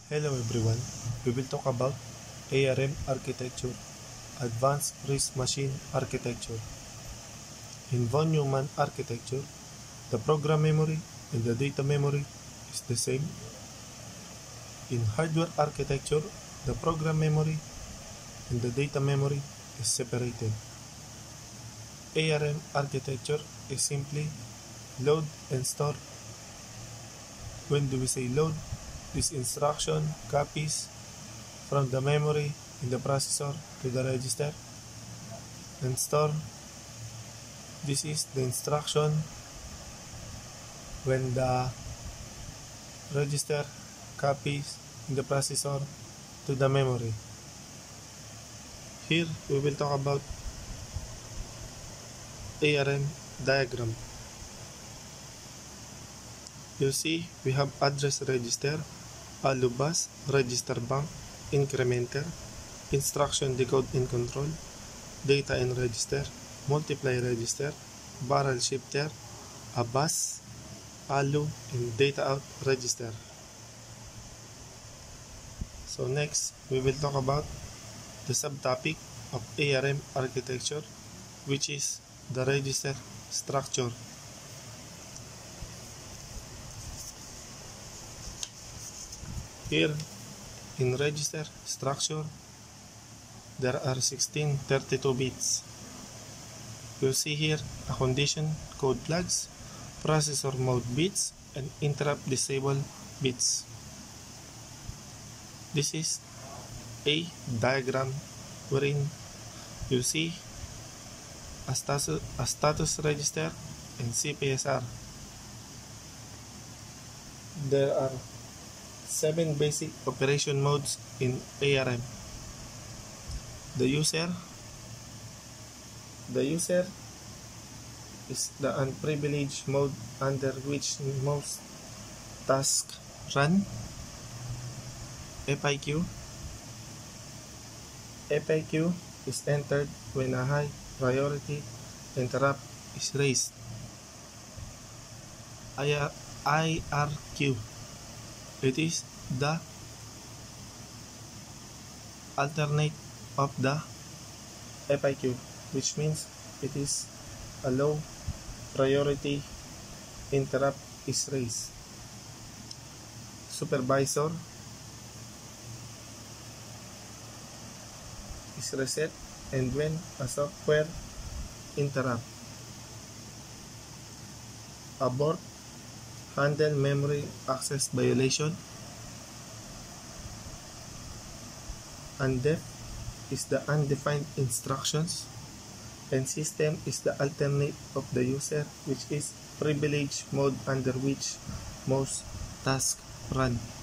Hello everyone, we will talk about ARM architecture, Advanced Risk Machine Architecture. In von Neumann architecture, the program memory and the data memory is the same. In hardware architecture, the program memory and the data memory is separated. ARM architecture is simply load and store. When do we say load? This instruction copies from the memory in the processor to the register, and store, this is the instruction when the register copies in the processor to the memory. Here we will talk about ARM diagram. You see, we have address register, ALU bus, register bank, incrementer, instruction decode and control, data in register, multiply register, barrel shifter, a bus, ALU, and data out register. So next, we will talk about the subtopic of ARM architecture, which is the register structure. Here, in register structure, there are 16 32 bits. You see here a condition code flags, processor mode bits, and interrupt disable bits. This is a diagram wherein you see a status register and CPSR. There are 7 basic operation modes in ARM. The user is the unprivileged mode under which most tasks run. FIQ is entered when a high priority interrupt is raised. IRQ, it is the alternate of the FIQ, which means it is a low priority interrupt is raised. Supervisor is reset and when a software interrupt. Abort, handle memory access violation. Undef is the undefined instructions, and system is the alternate of the user, which is privileged mode under which most tasks run.